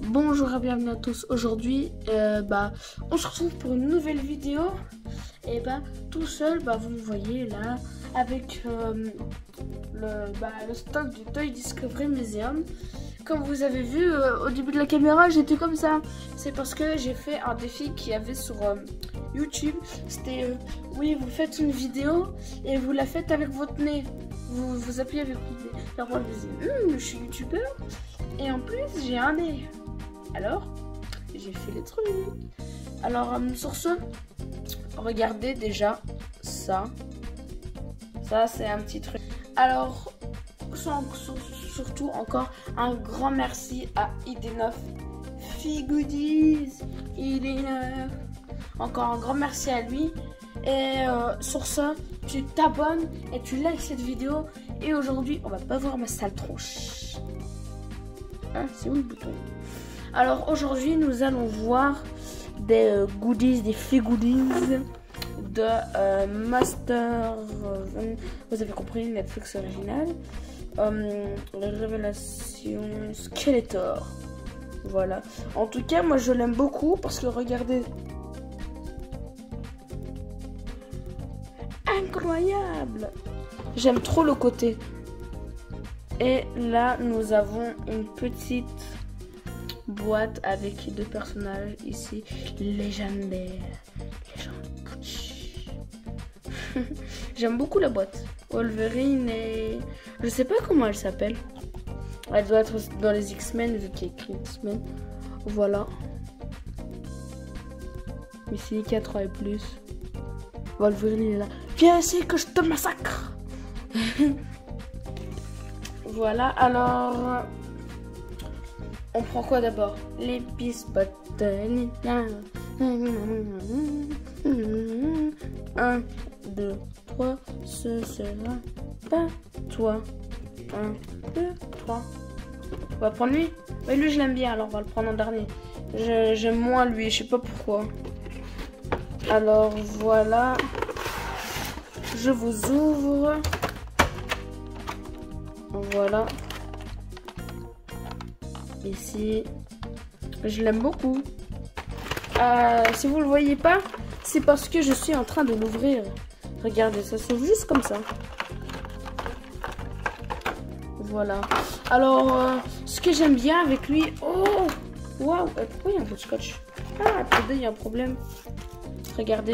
Bonjour et bienvenue à tous. Aujourd'hui, on se retrouve pour une nouvelle vidéo. Et tout seul, vous me voyez là avec le stock du Toy Discovery Museum. Comme vous avez vu au début de la caméra, j'étais comme ça. C'est parce que j'ai fait un défi qu'il y avait sur YouTube. C'était oui, vous faites une vidéo et vous la faites avec votre nez. Vous appuyez avec votre nez. Alors moi je me disais, je suis youtubeur et en plus j'ai un nez. Alors j'ai fait les trucs. Alors sur ce, regardez déjà ça. Ça c'est un petit truc. Alors surtout encore un grand merci à ID9 Figoodies. ID9. Encore un grand merci à lui. Et sur ça, tu t'abonnes et tu likes cette vidéo. Et aujourd'hui, on va pas voir ma sale tronche. Hein, c'est où le bouton? Alors aujourd'hui, nous allons voir des goodies, des Figoodies de Master. Vous avez compris, Netflix original. Les révélations Skeletor. Voilà. En tout cas, moi je l'aime beaucoup parce que regardez. Incroyable! J'aime trop le côté. Et là, nous avons une petite boîte avec deux personnages ici légendaires. J'aime beaucoup la boîte. Wolverine et... je sais pas comment elle s'appelle. Elle doit être dans les X-Men vu qu'il y a écrit X-Men. Voilà. Ici, 4 et plus. Wolverine est là. Viens ici que je te massacre. Voilà, alors... on prend quoi d'abord? Les bisbottes. 1, 2, 3. Ce sera pas toi. 1, 2, 3. On va prendre lui. Mais lui, je l'aime bien, alors on va le prendre en dernier. J'aime moins lui, je sais pas pourquoi. Alors voilà, je vous ouvre. Voilà. Ici, je l'aime beaucoup. Si vous le voyez pas, c'est parce que je suis en train de l'ouvrir. Regardez, ça s'ouvre juste comme ça. Voilà. Alors, ce que j'aime bien avec lui... oh, waouh, pourquoi il y a un peu de scotch? Ah, attendez, il y a un problème. Regardez.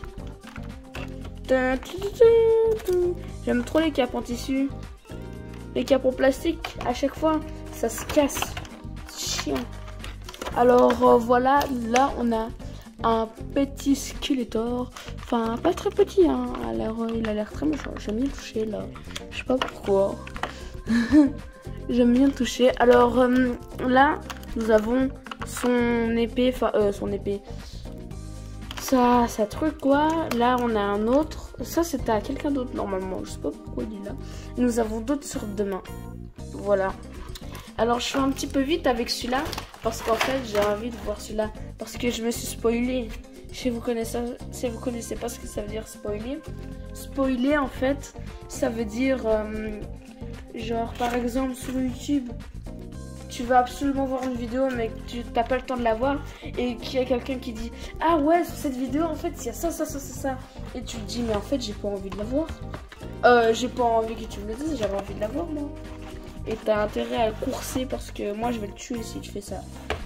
J'aime trop les capes en tissu. Les capes en plastique, à chaque fois, ça se casse. C'est chiant. Alors voilà, là on a un petit Skeletor. Enfin, pas très petit, hein. Il a l'air très méchant. J'aime bien toucher là. Je sais pas pourquoi. J'aime bien toucher. Alors là, nous avons son épée. Enfin, son épée. Ça truc quoi. Là on a un autre. Ça c'était à quelqu'un d'autre normalement. Je sais pas pourquoi il est là. Nous avons d'autres sortes de mains. Voilà. Alors je fais un petit peu vite avec celui-là. Parce qu'en fait j'ai envie de voir celui-là. Parce que je me suis spoilé. Si vous connaissez pas ce que ça veut dire spoiler. Spoiler en fait ça veut dire genre par exemple sur YouTube. Tu vas absolument voir une vidéo mais tu n'as pas le temps de la voir et qu'il y a quelqu'un qui dit ah ouais sur cette vidéo en fait il y a ça et tu te dis mais en fait j'ai pas envie de la voir, j'ai pas envie que tu me le dises, j'avais envie de la voir moi et t'as intérêt à le courser parce que moi je vais le tuer si tu fais ça.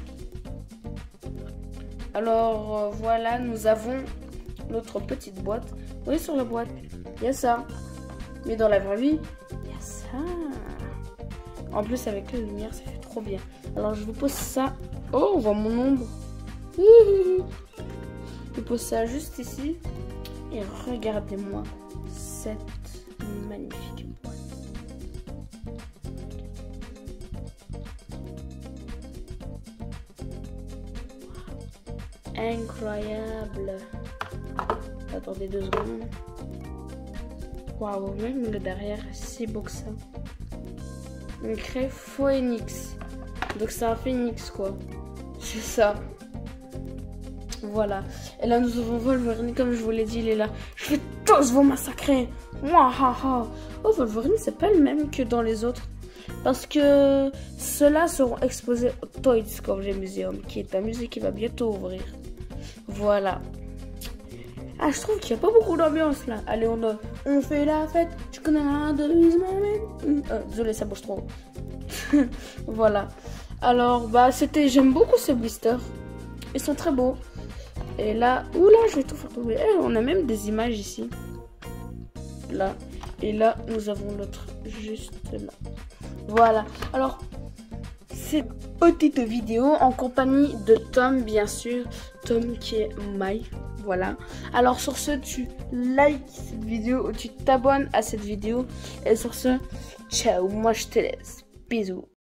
Alors voilà, nous avons notre petite boîte. Vous voyez sur la boîte il y a ça, mais dans la vraie vie il y a ça. En plus avec la lumière ça fait trop bien. Alors je vous pose ça. Oh, on voit mon ombre. Je pose ça juste ici. Et regardez-moi cette magnifique boîte. Incroyable. Attendez 2 secondes. Waouh, même le derrière est si beau que ça. On crée Phoenix. Donc c'est un phénix quoi. C'est ça. Voilà. Et là nous avons Wolverine, comme je vous l'ai dit, il est là. Je vais tous vous massacrer. Oh, Wolverine c'est pas le même que dans les autres. parce que ceux-là seront exposés au Toy Discovery Museum, qui est un musée qui va bientôt ouvrir. Voilà. Ah, je trouve qu'il n'y a pas beaucoup d'ambiance là. Allez, on fait la fête. Tu connais un de désolé, ça bouge trop. Voilà. Alors, bah, j'aime beaucoup ces blisters. Ils sont très beaux. Et là, oula, je vais tout faire tomber. On a même des images ici. Là. Et là, nous avons l'autre juste là. Voilà. Alors, c'est une petite vidéo en compagnie de Tom, bien sûr. Tom qui est Mai. Voilà. Alors, sur ce, tu likes cette vidéo, tu t'abonnes à cette vidéo. Et sur ce, ciao. Moi, je te laisse. Bisous.